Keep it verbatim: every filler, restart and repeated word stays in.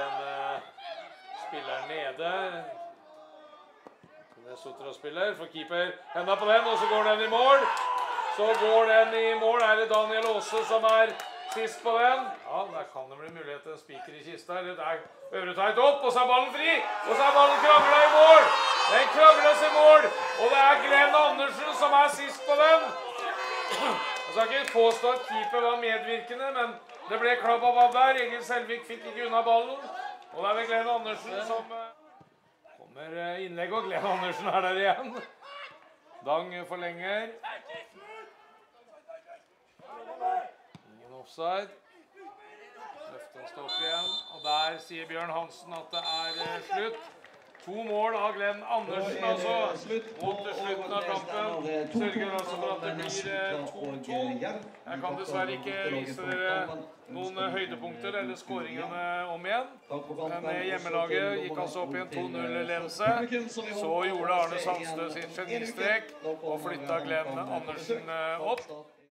en uh, spiller nede. Sotra-spiller, for keeper hendene på den, og så går den i mål. Så går den i mål. Er det Daniel Aase som er sist på den? Ja, der kan det bli mulighet til en spiker i kista. Det er Øvreteit opp, og så er ballen fri. Og så er ballen kranglet i mål. Den krangles i mål, og det er Glenn Andersen som er sist på den. Jeg skal ikke påstå at keeper var medvirkende, men det ble klabb av der. Egil Selvik fikk ikke unna ballen. Og det er vel Glenn Andersen som kommer innlegg, og Glenn Andersen er der igjen. Dang forlenger. Ingen offside. Løften står opp igjen, og der sier Bjørn Hansen at det er slutt. To mål av Glenn Andersen, altså, mot slutten av kampen. Sørger altså for at det blir to to. Jeg kan dessverre ikke vise dere noen høydepunkter eller skåringene om igjen. Men hjemmelaget gikk altså opp i en to null-ledelse. Så gjorde Arne Sandstø sitt genistrek og flyttet Glenn Andersen opp.